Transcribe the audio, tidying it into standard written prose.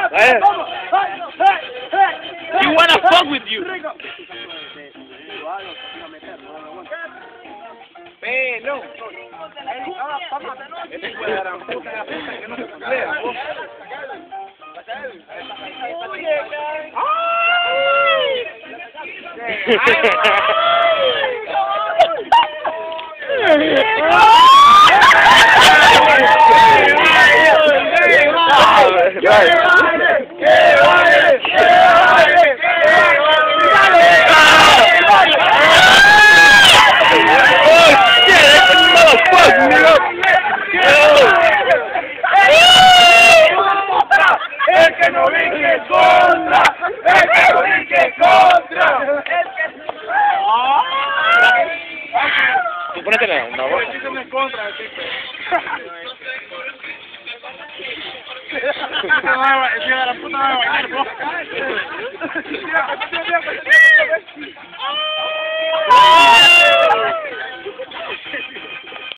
He wanna fuck with you. Pelo. Ese fue la gran puta que no se pelea. El que no brinque contra, el que no brinque contra. Tú ponete una voz. La puta va a bailar,